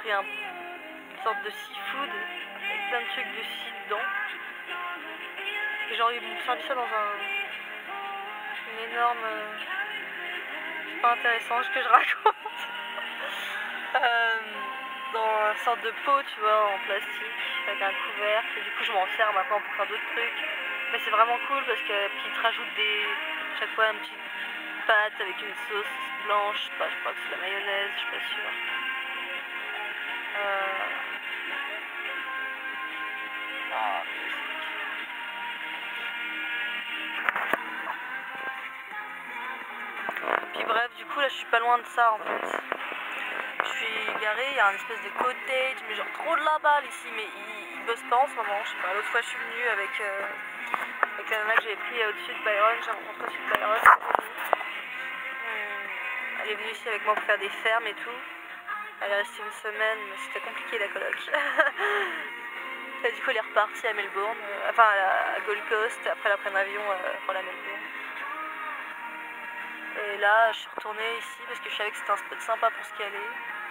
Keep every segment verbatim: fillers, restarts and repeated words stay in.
pris un, une sorte de seafood avec plein de trucs de scie dedans. Et genre ils m'ont servi ça dans un une énorme... Euh, c'est pas intéressant ce que je raconte. euh, dans une sorte de pot, tu vois, en plastique, avec un couvercle. Et du coup je m'en sers maintenant pour faire d'autres trucs. Mais c'est vraiment cool parce que puis ils te rajoutent des... chaque fois une petite pâte avec une sauce blanche, je sais pas, je crois que c'est de la mayonnaise, je suis pas sûre. Euh... Ah, puis bref, du coup là je suis pas loin de ça en fait. Je suis garée, il y a un espèce de cottage, mais genre trop de la balle ici, mais ils, ils bossent pas en ce moment, je sais pas. L'autre fois je suis venue avec, euh, avec la nana que j'avais pris au-dessus de Byron, j'ai rencontré au-dessus de Byron. Elle est venue ici avec moi pour faire des fermes et tout. Elle est restée une semaine, mais c'était compliqué la coloc. Et du coup elle est repartie à Melbourne, euh, enfin à Gold Coast, après elle a pris un avion euh, pour la Melbourne. Et là je suis retournée ici parce que je savais que c'était un spot sympa pour skier.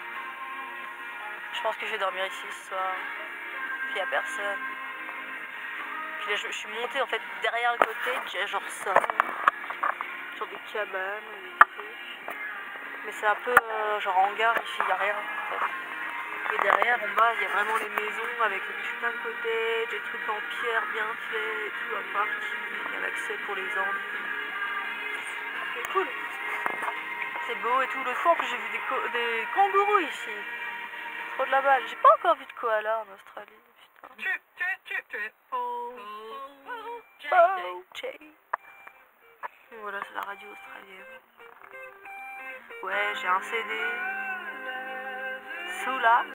Je pense que je vais dormir ici ce soir. Puis il n'y a personne. Puis là je, je suis montée en fait derrière le cottage, genre ça. Sur des cabanes, des trucs. Mais c'est un peu euh, genre hangar ici, il n'y a rien en fait. Et derrière, en bas, il y a vraiment les maisons avec le putain de cottage, des trucs en pierre bien faits et tout, un parking, il y a l'accès pour les enfants. C'est cool. C'est beau et tout. L'autre fois, en plus, j'ai vu des, des kangourous ici. Trop de la balle. J'ai pas encore vu de koala en Australie. Putain. Oh, Jay. Voilà, c'est la radio australienne. Ouais, j'ai un C D sous là.